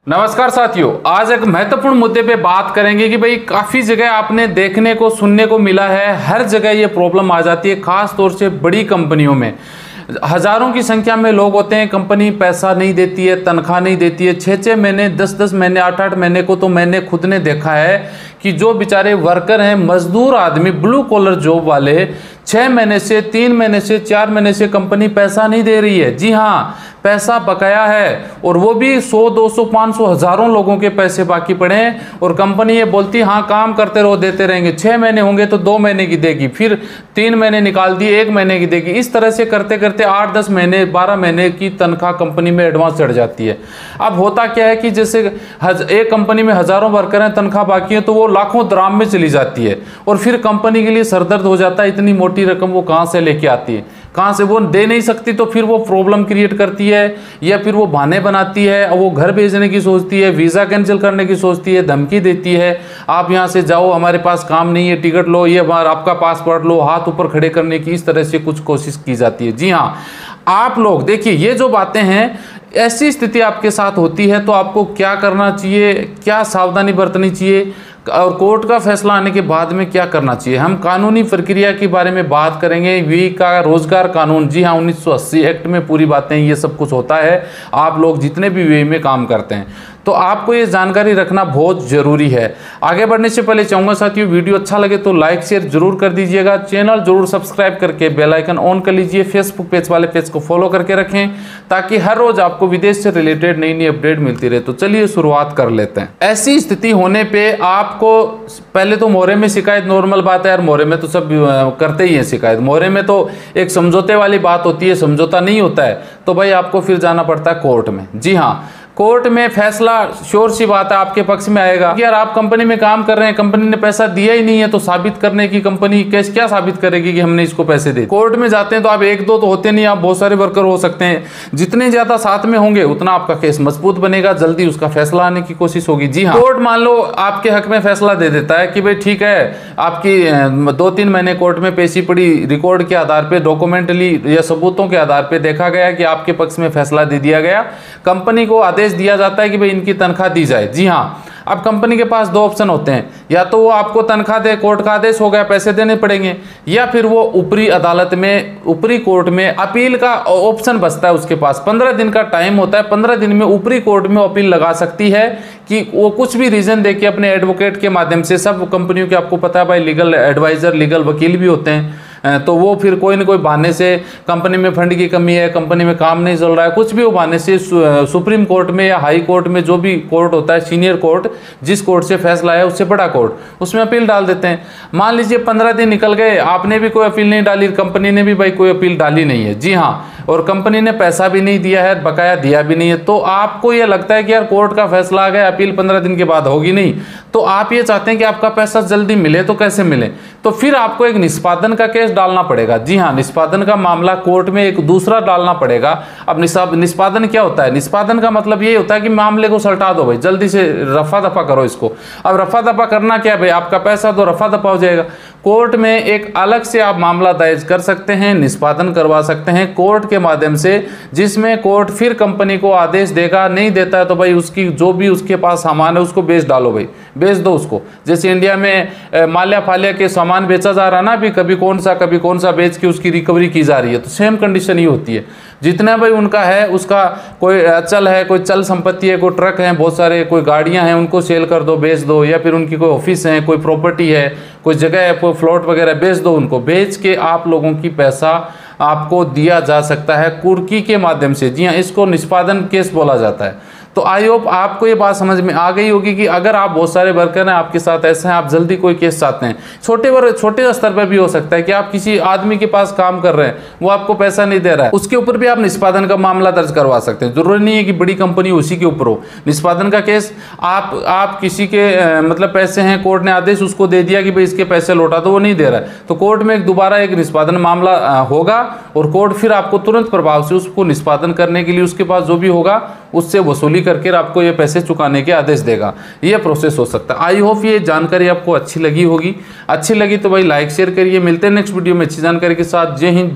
नमस्कार साथियों, आज एक महत्वपूर्ण मुद्दे पे बात करेंगे कि भाई काफ़ी जगह आपने देखने को सुनने को मिला है, हर जगह ये प्रॉब्लम आ जाती है, खास तौर से बड़ी कंपनियों में। हज़ारों की संख्या में लोग होते हैं, कंपनी पैसा नहीं देती है, तनख्वाह नहीं देती है, 6-6 महीने 10-10 महीने 8-8 महीने को तो मैंने खुद ने देखा है कि जो बेचारे वर्कर हैं, मजदूर आदमी, ब्लू कॉलर जॉब वाले 6 महीने से 3 महीने से 4 महीने से कंपनी पैसा नहीं दे रही है। जी हाँ, पैसा बकाया है और वो भी 100, 200, 500 हज़ारों लोगों के पैसे बाकी पड़े हैं और कंपनी ये बोलती हाँ काम करते रहो, देते रहेंगे। 6 महीने होंगे तो 2 महीने की देगी, फिर 3 महीने निकाल दिए 1 महीने की देगी। इस तरह से करते करते 8-10 महीने 12 महीने की तनख्वाह कंपनी में एडवांस चढ़ जाती है। अब होता क्या है कि जैसे एक कंपनी में हज़ारों वर्कर हैं, तनख्वाह बाकी है तो वो लाखों दराम में चली जाती है और फिर कंपनी के लिए सरदर्द हो जाता है। इतनी मोटी रकम वो कहाँ से लेके आती है, कहाँ से वो दे नहीं सकती, तो फिर वो प्रॉब्लम क्रिएट करती है या फिर वो बहाने बनाती है, वो घर भेजने की सोचती है, वीज़ा कैंसिल करने की सोचती है, धमकी देती है, आप यहाँ से जाओ, हमारे पास काम नहीं है, टिकट लो, ये आपका पासपोर्ट लो, हाथ ऊपर खड़े करने की इस तरह से कुछ कोशिश की जाती है। जी हाँ, आप लोग देखिए, ये जो बातें हैं, ऐसी स्थिति आपके साथ होती है तो आपको क्या करना चाहिए, क्या सावधानी बरतनी चाहिए और कोर्ट का फैसला आने के बाद में क्या करना चाहिए। हम कानूनी प्रक्रिया के बारे में बात करेंगे। वी का रोजगार कानून, जी हाँ, 1980 एक्ट में पूरी बातें ये सब कुछ होता है। आप लोग जितने भी वे में काम करते हैं तो आपको ये जानकारी रखना बहुत ज़रूरी है। आगे बढ़ने से पहले चाहूँगा साथियों, वीडियो अच्छा लगे तो लाइक शेयर जरूर कर दीजिएगा, चैनल जरूर सब्सक्राइब करके बेल आइकन ऑन कर लीजिए, फेसबुक पेज वाले पेज को फॉलो करके रखें ताकि हर रोज आपको विदेश से रिलेटेड नई नई अपडेट मिलती रहे। तो चलिए शुरुआत कर लेते हैं। ऐसी स्थिति होने पर आपको पहले तो मोहरे में शिकायत नॉर्मल बात है यार, मोहरे में तो सब करते ही हैं शिकायत। मोहरे में तो एक समझौते वाली बात होती है, समझौता नहीं होता है तो भाई आपको फिर जाना पड़ता है कोर्ट में। जी हाँ, कोर्ट में फैसला श्योर सी बात है आपके पक्ष में आएगा कि यार आप कंपनी में काम कर रहे हैं, कंपनी ने पैसा दिया ही नहीं है, तो साबित करने की कंपनी केस क्या साबित करेगी कि हमने इसको पैसे दे। कोर्ट में जाते हैं तो आप 1-2 तो होते नहीं, आप बहुत सारे वर्कर हो सकते हैं। जितने ज्यादा साथ में होंगे उतना आपका केस मजबूत बनेगा, जल्दी उसका फैसला आने की कोशिश होगी। जी हाँ, कोर्ट मान लो आपके हक में फैसला दे देता है कि भाई ठीक है, आपकी 2-3 महीने कोर्ट में पेशी पड़ी, रिकॉर्ड के आधार पर, डॉक्यूमेंटली या सबूतों के आधार पर देखा गया कि आपके पक्ष में फैसला दे दिया गया। कंपनी को आदेश दिया जाता है कि भाई इनकी तनख्वाह दी जाए। जी हाँ, अब कंपनी के पास 2 ऑप्शन होते हैं, या तो वो आपको तनख्वाह दे, कोर्ट का आदेश हो गया, पैसे देने पड़ेंगे, या फिर वो ऊपरी अदालत में, ऊपरी कोर्ट में अपील का ऑप्शन बचता है उसके पास। 15 दिन का टाइम होता है, 15 दिन में ऊपरी कोर्ट में अपील लगा सकती है कि वो कुछ भी रीजन देके अपने एडवोकेट के माध्यम से। सब कंपनियों के आपको पता है भाई, लीगल एडवाइजर, लीगल वकील भी होते हैं, तो वो फिर कोई ना कोई बहाने से, कंपनी में फंड की कमी है, कंपनी में काम नहीं चल रहा है, कुछ भी वो बहाने से सुप्रीम कोर्ट में या हाई कोर्ट में, जो भी कोर्ट होता है, सीनियर कोर्ट, जिस कोर्ट से फैसला है उससे बड़ा कोर्ट, उसमें अपील डाल देते हैं। मान लीजिए 15 दिन निकल गए, आपने भी कोई अपील नहीं डाली, कंपनी ने भी भाई कोई अपील डाली नहीं है। जी हाँ, और कंपनी ने पैसा भी नहीं दिया है, बकाया दिया भी नहीं है, तो आपको यह लगता है कि यार कोर्ट का फैसला आ गया, अपील 15 दिन के बाद होगी नहीं, तो आप ये चाहते हैं कि आपका पैसा जल्दी मिले, तो कैसे मिले, तो फिर आपको एक निष्पादन का केस डालना पड़ेगा। जी हाँ, निष्पादन का मामला कोर्ट में एक दूसरा डालना पड़ेगा। अब निष्पादन क्या होता है? निष्पादन का मतलब ये होता है कि मामले को सल्टा दो भाई, जल्दी से रफा दफा करो इसको। अब रफा दफा करना क्या भाई, आपका पैसा तो रफा दफा हो जाएगा। कोर्ट में एक अलग से आप मामला दर्ज कर सकते हैं, निष्पादन करवा सकते हैं कोर्ट के माध्यम से, जिसमें कोर्ट फिर कंपनी को आदेश देगा। नहीं देता है तो भाई उसकी जो भी उसके पास सामान है उसको बेच डालो भाई, बेच दो उसको। जैसे इंडिया में माल्या फाल्या के सामान बेचा जा रहा है ना, अभी कभी कौन सा बेच के उसकी रिकवरी की जा रही है, तो सेम कंडीशन ही होती है। जितना भाई उनका है, उसका कोई अचल है, कोई चल संपत्ति है, कोई ट्रक है, बहुत सारे कोई गाड़ियां हैं, उनको सेल कर दो, बेच दो, या फिर उनकी कोई ऑफिस है, कोई प्रॉपर्टी है, कोई जगह है, कोई फ्लॉट वगैरह, बेच दो उनको। बेच के आप लोगों की पैसा आपको दिया जा सकता है कुर्की के माध्यम से। जी हाँ, इसको निष्पादन केस बोला जाता है। तो आई होप आपको ये बात समझ में आ गई होगी कि अगर आप बहुत सारे वर्कर हैं, आपके साथ ऐसे हैं, आप जल्दी कोई केस चाहते हैं, छोटे स्तर पर भी हो सकता है कि आप किसी आदमी के पास काम कर रहे हैं, वो आपको पैसा नहीं दे रहा है, उसके ऊपर भी आप निष्पादन का मामला दर्ज करवा सकते हैं। जरूरी नहीं है कि बड़ी कंपनी उसी के ऊपर हो। निष्पादन का केस आप किसी के मतलब पैसे हैं, कोर्ट ने आदेश उसको दे दिया कि भाई इसके पैसे लौटा दो, वो नहीं दे रहा है, तो कोर्ट में दोबारा एक निष्पादन मामला होगा और कोर्ट फिर आपको तुरंत प्रभाव से उसको निष्पादन करने के लिए उसके पास जो भी होगा उससे वसूली करके आपको ये पैसे चुकाने के आदेश देगा। ये प्रोसेस हो सकता है। आई होप ये जानकारी आपको अच्छी लगी होगी। अच्छी लगी तो भाई लाइक शेयर करिए। मिलते हैं नेक्स्ट वीडियो में अच्छी जानकारी के साथ। जय हिंद।